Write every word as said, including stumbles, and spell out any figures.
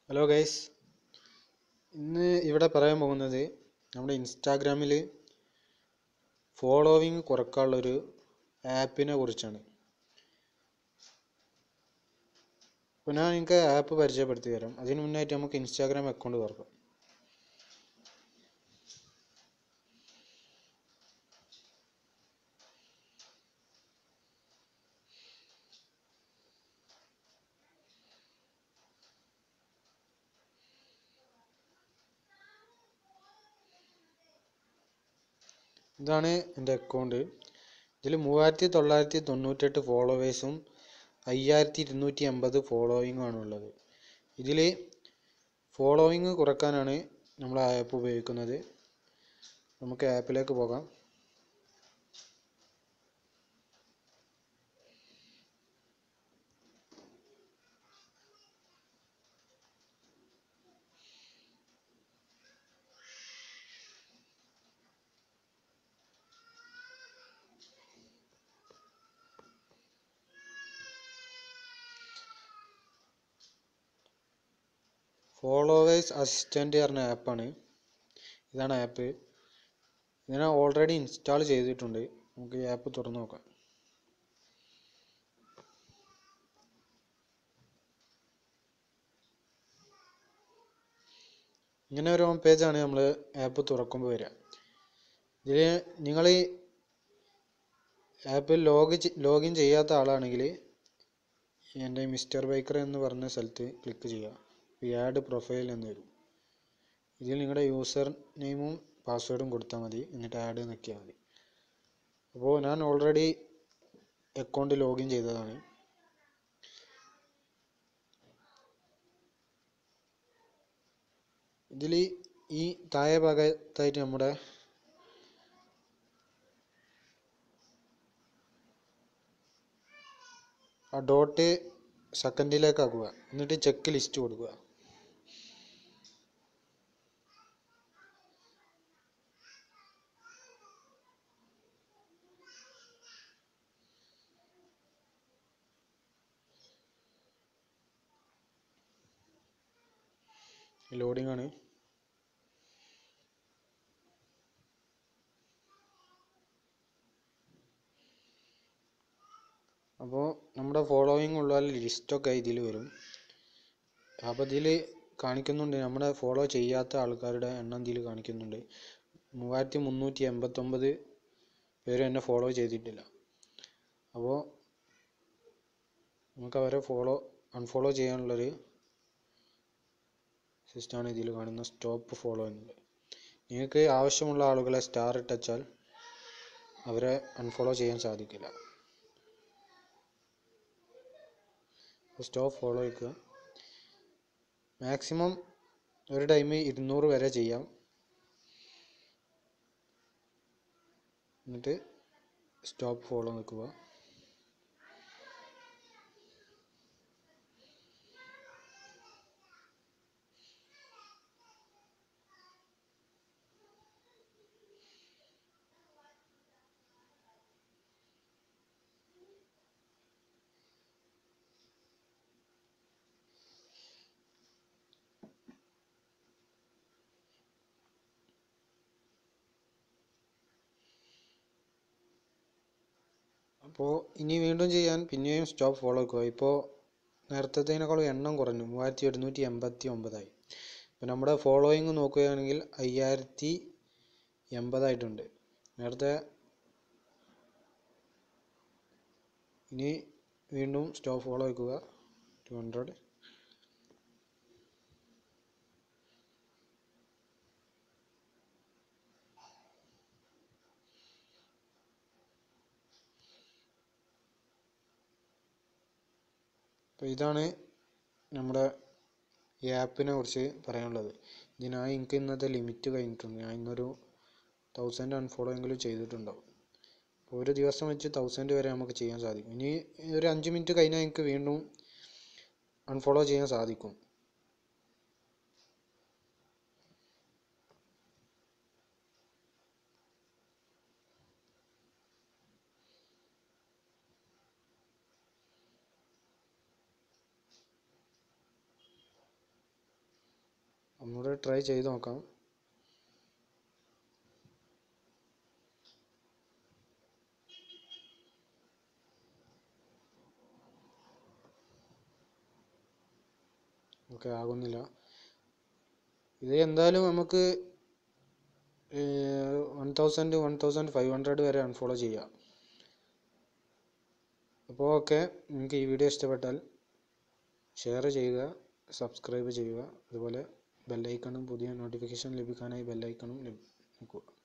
Hello guys, ഇന്ന് ഇവിടെ പറയാൻ പോകുന്നത് നമ്മുടെ ഇൻസ്റ്റാഗ്രാമിൽ ഫോളോവിങ് കുറക്കാനുള്ളൊരു ആപ്പിനെ കുറിച്ചാണ്. അപ്പോൾ ഞാൻ നിങ്ങൾക്ക് ആപ്പ് പരിചയപ്പെടുത്തി തരാം. അതിന് മുന്നായിട്ട് നമുക്ക് ഇൻസ്റ്റാഗ്രാം അക്കൗണ്ട് തുറക്കാം. ഇതാണ് എൻ്റെ അക്കൗണ്ട്. ഇതിൽ മൂവായിരത്തി തൊള്ളായിരത്തി തൊണ്ണൂറ്റെട്ട് ഫോളോവേഴ്സും അയ്യായിരത്തി ഇരുന്നൂറ്റി എൺപത് ഫോളോയിങ്ങും ആണുള്ളത്. ഇതിൽ ഫോളോയിങ് കുറക്കാനാണ് നമ്മൾ ആ ആപ്പ് ഉപയോഗിക്കുന്നത്. നമുക്ക് ആപ്പിലേക്ക് പോകാം. ഫോളോവേഴ്സ് അസിസ്റ്റൻ്റ് പറഞ്ഞ ആപ്പാണ്. ഇതാണ് ആപ്പ്. ഇത് ഞാൻ ഓൾറെഡി ഇൻസ്റ്റാൾ ചെയ്തിട്ടുണ്ട്. നമുക്ക് ഈ ആപ്പ് തുറന്നു നോക്കാം. ഇങ്ങനെ ഒരു ഹോം പേജാണ് നമ്മൾ ആപ്പ് തുറക്കുമ്പോൾ വരിക. ഇതിൽ നിങ്ങൾ ഈ ആപ്പിൽ ലോഗ് ലോഗിൻ ചെയ്യാത്ത ആളാണെങ്കിൽ എൻ്റെ മിസ്റ്റർ ബൈക്കർ എന്ന് പറഞ്ഞ സ്ഥലത്ത് ക്ലിക്ക് ചെയ്യുക. ഈ ആഡ് പ്രൊഫൈൽ എന്ന് വരും. ഇതിൽ നിങ്ങളുടെ യൂസർ നെയിമും പാസ്വേഡും കൊടുത്താൽ മതി. എന്നിട്ട് ആഡ് നോക്കിയാൽ മതി. അപ്പോൾ ഞാൻ ഓൾറെഡി അക്കൗണ്ട് ലോഗിൻ ചെയ്തതാണ്. ഇതിൽ ഈ താഴെ ഭാഗത്തായിട്ട് നമ്മുടെ ആ ഡോട്ട് സെക്കൻഡിലേക്ക് ആക്കുക. എന്നിട്ട് ചെക്ക് ലിസ്റ്റ് കൊടുക്കുക. ലോഡിംഗ് ആണ്. അപ്പോൾ നമ്മുടെ ഫോളോവിങ് ഉള്ള ലിസ്റ്റൊക്കെ ഇതിൽ വരും. അപ്പോൾ ഇതിൽ കാണിക്കുന്നുണ്ട് നമ്മുടെ ഫോളോ ചെയ്യാത്ത ആൾക്കാരുടെ എണ്ണം ഇതിൽ കാണിക്കുന്നുണ്ട്. മൂവായിരത്തി മുന്നൂറ്റി എൺപത്തൊമ്പത് പേര് എന്നെ ഫോളോ ചെയ്തിട്ടില്ല. അപ്പോൾ നമുക്ക് അവരെ ഫോളോ അൺഫോളോ ചെയ്യാനുള്ളൊരു സിസ്റ്റമാണ് ഇതിൽ കാണുന്ന സ്റ്റോപ്പ് ഫോളോ എന്നുള്ളത്. നിങ്ങൾക്ക് ആവശ്യമുള്ള ആളുകളെ സ്റ്റാർ ഇട്ടച്ചാൽ അവരെ അൺഫോളോ ചെയ്യാൻ സാധിക്കില്ല. സ്റ്റോപ്പ് ഫോളോ വയ്ക്കുക. മാക്സിമം ഒരു ടൈം ഇരുന്നൂറ് വരെ ചെയ്യാം. എന്നിട്ട് സ്റ്റോപ്പ് ഫോളോ നിൽക്കുക. അപ്പോൾ ഇനി വീണ്ടും ചെയ്യാൻ പിന്നെയും സ്റ്റോപ്പ് ഫോളോ വെക്കുക. ഇപ്പോൾ നേരത്തേതിനേക്കാളും എണ്ണം കുറഞ്ഞു, മൂവായിരത്തി എഴുന്നൂറ്റി എൺപത്തി ഒമ്പതായി. ഇപ്പോൾ നമ്മുടെ ഫോളോയിങ് നോക്കുകയാണെങ്കിൽ അയ്യായിരത്തി എൺപതായിട്ടുണ്ട് നേരത്തെ. ഇനി വീണ്ടും സ്റ്റോപ്പ് ഫോളോ വെക്കുക. Two hundred. അപ്പോൾ ഇതാണ് നമ്മുടെ ഈ ആപ്പിനെ കുറിച്ച് പറയാനുള്ളത്. ഇതിനായി എനിക്ക് ഇന്നത്തെ ലിമിറ്റ് കഴിഞ്ഞിട്ടുണ്ട്. ഞാൻ ഇന്നൊരു തൗസൻഡ് അൺഫോളോ എങ്കിലും ചെയ്തിട്ടുണ്ടാവും. അപ്പോൾ ഒരു ദിവസം വെച്ച് തൗസൻഡ് വരെ നമുക്ക് ചെയ്യാൻ സാധിക്കും. ഇനി ഒരു അഞ്ച് മിനിറ്റ് കഴിഞ്ഞാൽ എനിക്ക് വീണ്ടും അൺഫോളോ ചെയ്യാൻ സാധിക്കും. ഒന്നുകൂടെ ട്രൈ ചെയ്ത് നോക്കാം. ഓക്കെ, ആകുന്നില്ല. ഇത് എന്തായാലും നമുക്ക് one thousand one thousand five hundred വരെ അൺഫോളോ ചെയ്യാം. അപ്പോൾ ഓക്കെ, നിങ്ങൾക്ക് ഈ വീഡിയോ ഇഷ്ടപ്പെട്ടാൽ ഷെയർ ചെയ്യുക, സബ്സ്ക്രൈബ് ചെയ്യുക. അതുപോലെ ബെല്ലൈക്കണും പുതിയ നോട്ടിഫിക്കേഷൻ ലഭിക്കാനായി ബെല്ലൈക്കണും ലഭിക്കുക.